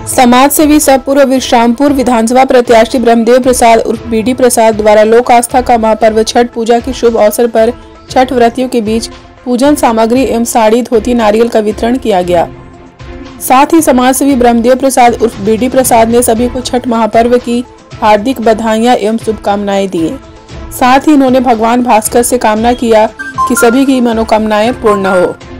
समाज सेवी सह पूर्व विश्रामपुर विधानसभा प्रत्याशी ब्रह्मदेव प्रसाद उर्फ बीडी प्रसाद द्वारा लोक आस्था का महापर्व छठ पूजा के शुभ अवसर पर छठ व्रतियों के बीच पूजन सामग्री एवं साड़ी, धोती, नारियल का वितरण किया गया। साथ ही समाज सेवी ब्रह्मदेव प्रसाद उर्फ बीडी प्रसाद ने सभी को छठ महापर्व की हार्दिक बधाइयां एवं शुभकामनाएं दी। साथ ही उन्होंने भगवान भास्कर से कामना किया कि सभी की मनोकामनाएं पूर्ण हो।